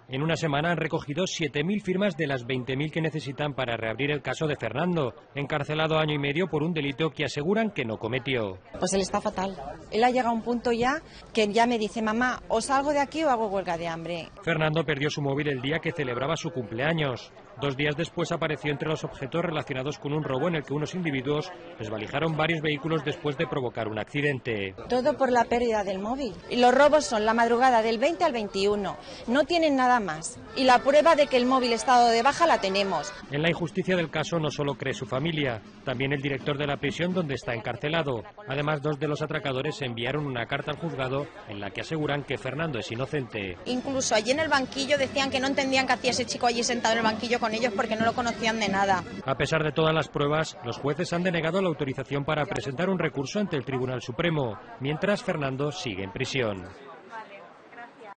En una semana han recogido 7.000 firmas de las 20.000 que necesitan para reabrir el caso de Fernando, encarcelado año y medio por un delito que aseguran que no cometió. Pues él está fatal. Él ha llegado a un punto ya que ya me dice: mamá, o salgo de aquí o hago huelga de hambre. Fernando perdió su móvil el día que celebraba su cumpleaños. 2 días después apareció entre los objetos relacionados con un robo en el que unos individuos desvalijaron varios vehículos después de provocar un accidente. Todo por la pérdida del móvil. Y los robos son la madrugada del 20 al 21. No tienen nada más. Y la prueba de que el móvil está dado de baja la tenemos. En la injusticia del caso no solo cree su familia, también el director de la prisión donde está encarcelado. Además, 2 de los atracadores enviaron una carta al juzgado en la que aseguran que Fernando es inocente. Incluso allí en el banquillo decían que no entendían qué hacía ese chico allí sentado en el banquillo con ellos porque no lo conocían de nada. A pesar de todas las pruebas, los jueces han denegado la autorización para presentar un recurso ante el Tribunal Supremo, mientras Fernando sigue en prisión.